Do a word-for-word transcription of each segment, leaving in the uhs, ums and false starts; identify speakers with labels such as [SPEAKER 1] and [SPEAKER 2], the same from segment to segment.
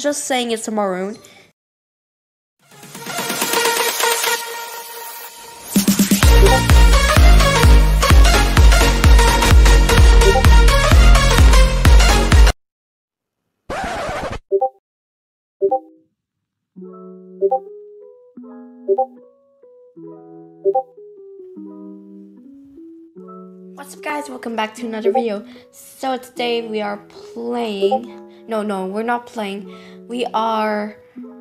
[SPEAKER 1] just saying it's a maroon. What's up, guys? Welcome back to another video. So today we are playing no no we're not playing we are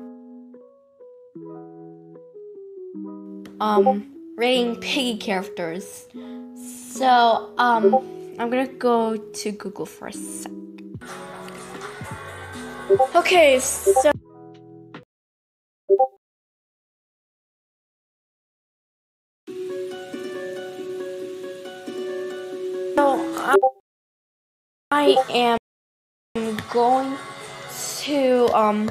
[SPEAKER 1] um rating piggy characters. So um I'm gonna go to Google for a sec. Okay, so So um, I am going to um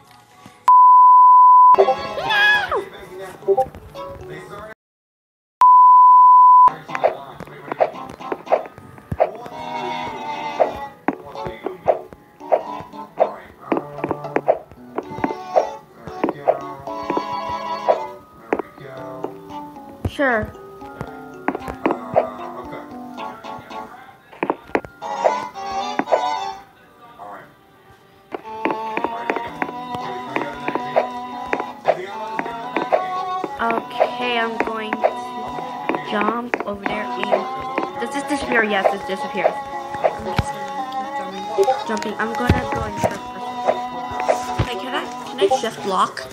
[SPEAKER 1] sure. Okay, I'm going to jump over there and does this disappear? Yes, it disappears. I'm just gonna keep jumping. I'm gonna go in first person. Okay, can I can I shift lock?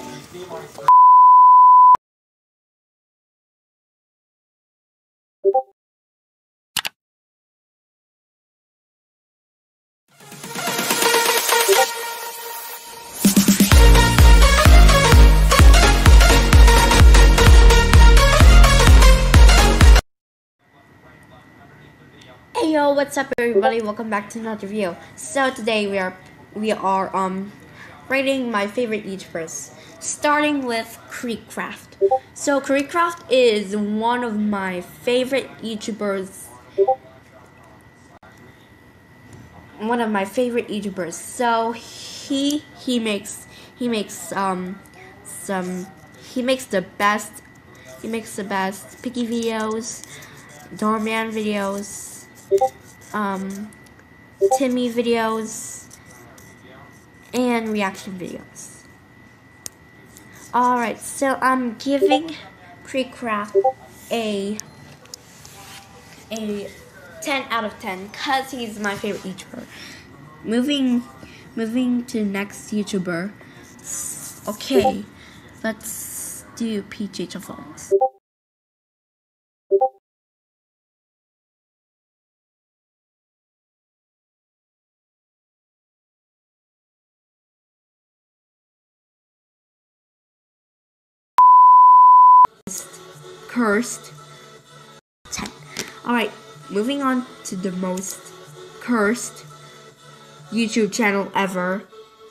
[SPEAKER 1] Hey yo, what's up everybody? Welcome back to another video. So today we are we are um rating my favorite YouTubers, starting with Creekcraft. So Creekcraft is one of my favorite YouTubers. One of my favorite YouTubers. So he he makes he makes um some he makes the best he makes the best piggy videos, doorman videos, um Timmy videos, and reaction videos. Alright, so I'm giving Creekcraft a a ten out of ten because he's my favorite YouTuber. Moving moving to next YouTuber. Okay, let's do Peach H F Owens. Cursed ten. Alright, moving on to the most cursed YouTube channel ever.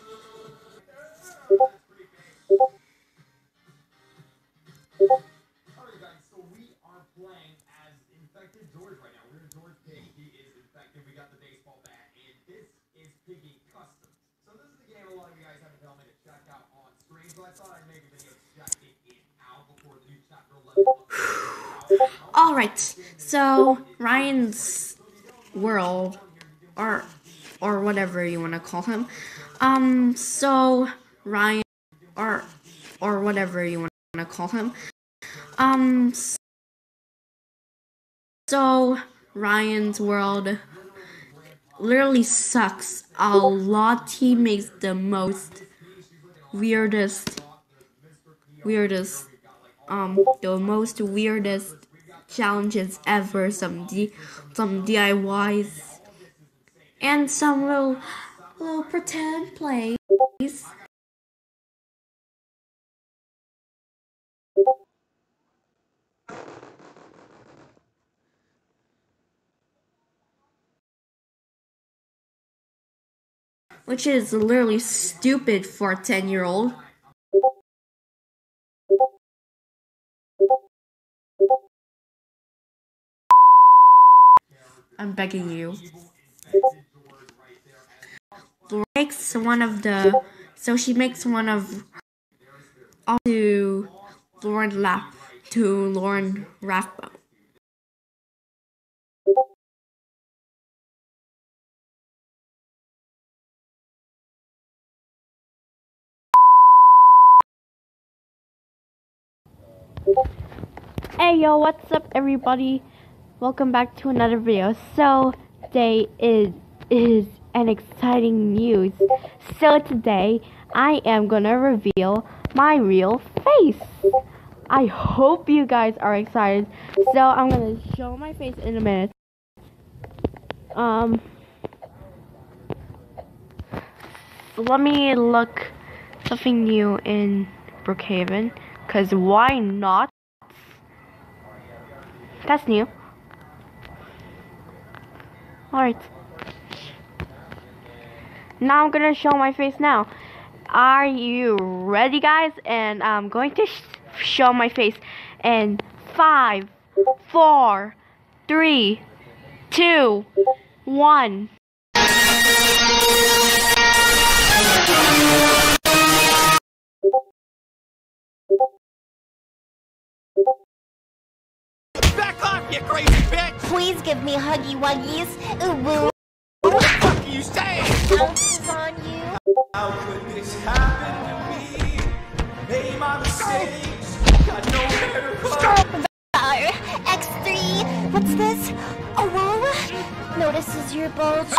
[SPEAKER 2] Alright guys, so we are playing as Infected George right now. We're in George Pig. He is infected. We got the baseball bat, and this is Piggy Custom. So this is the game a lot of you guys haven't told me to check out on screen, so I thought I'd make a video checking it out before the new chapter eleven.
[SPEAKER 1] Alright, so Ryan's World, or or whatever you want to call him. Um, so Ryan, or or whatever you want to call him. Um, so Ryan's World literally sucks a lot. He makes the most weirdest, weirdest, um, the most weirdest challenges ever. Some D, some D I Ys, and some little, little pretend plays. Which is literally stupid for a ten year old. I'm begging you. Makes one of the So she makes one of to Lauren Lap to Lauren Rathbone. Hey yo, what's up everybody? Welcome back to another video. So today is is an exciting news. So today I am gonna reveal my real face. I hope you guys are excited. So I'm gonna show my face in a minute. Um so let me look something new in Brookhaven, cause why not? That's new. Alright. Now I'm gonna show my face now. Are you ready, guys? And I'm going to sh show my face in five, four, three, two, one.
[SPEAKER 2] Back off, you crazy bitch!
[SPEAKER 3] Please give me huggy wuggies. Ooh, woo.
[SPEAKER 2] What the fuck are you saying?
[SPEAKER 3] Ounces on you.
[SPEAKER 2] How could this happen to me? Made my mistakes. Got nowhere to go.
[SPEAKER 3] X three. What's this? A woo? Notices your bulge.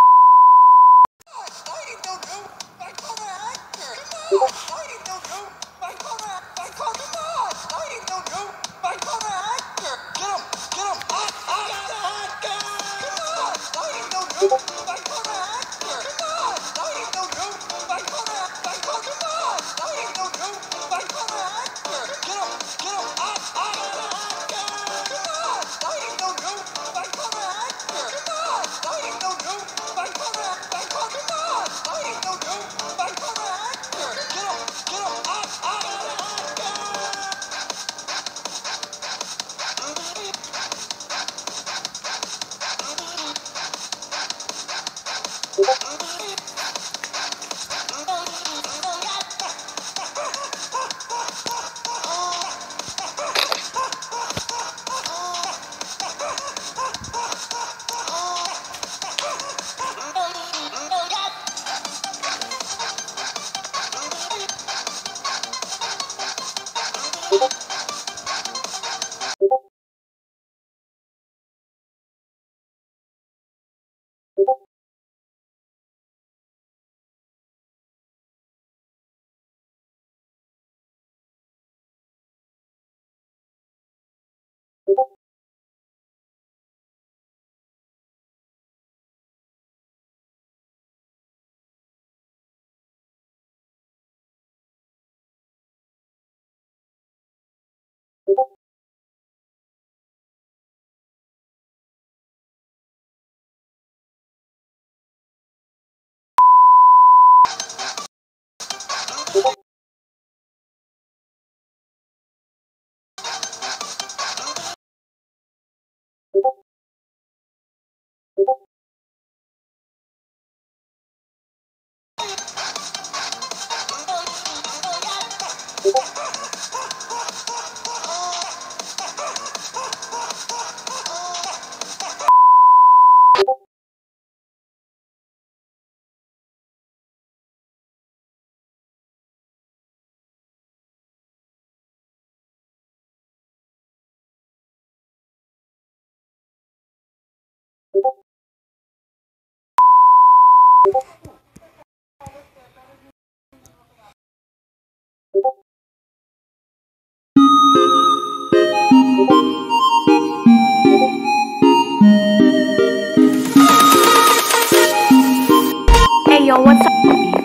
[SPEAKER 3] Hey yo, what's up,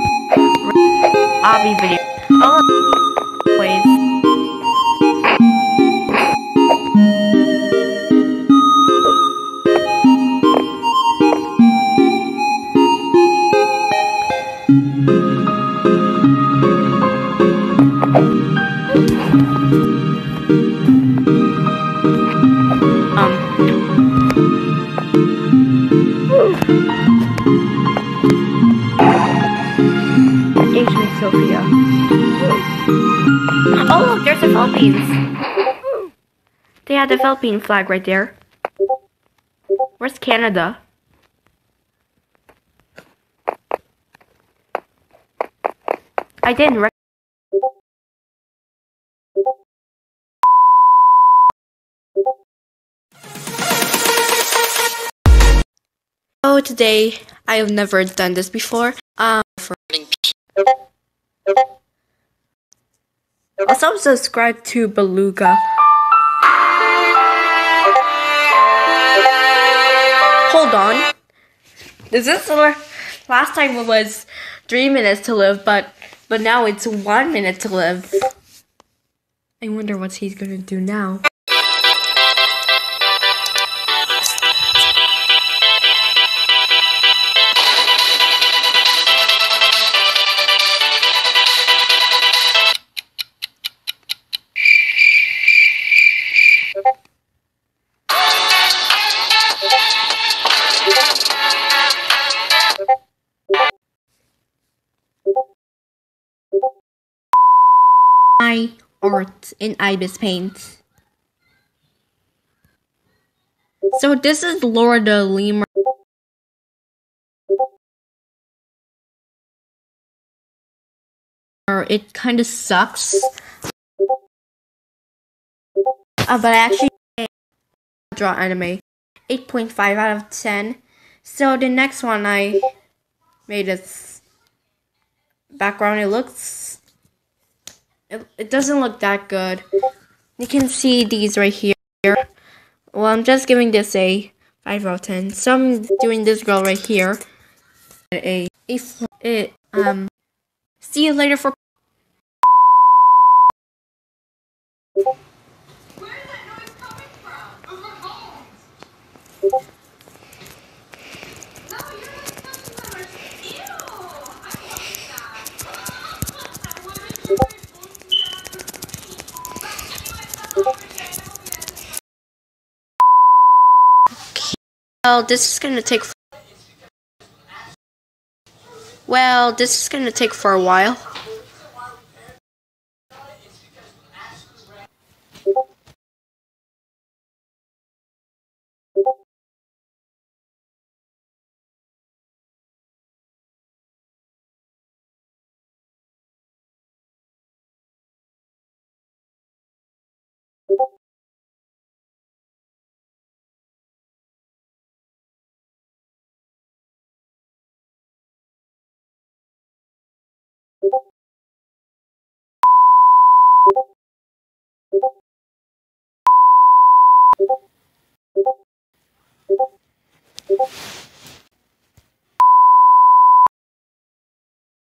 [SPEAKER 3] Obby video? Oh, always. Sophia.
[SPEAKER 1] Philippines. They had the Philippine flag right there. Where's Canada? I didn't rec- So today, I have never done this before. Um, for also subscribe to Beluga. Hold on. This is the last time it was three minutes to live, but but now it's one minute to live. I wonder what he's gonna do now. My art in Ibis Paint. So this is Laura de Lima. It kind of sucks. Uh, but I actually draw anime. eight point five out of ten. So the next one I made its background. It looks... It, it doesn't look that good. You can see these right here. Well, I'm just giving this a five out of ten. So I'm doing this girl right here. A, a, a um. See you later for.
[SPEAKER 2] Where is that noise coming from? Those are phones. No, you're not touching so much. Ew! I hate that. I wasn't sure if it was
[SPEAKER 1] Well, this is gonna take. Well, this is gonna take for a while.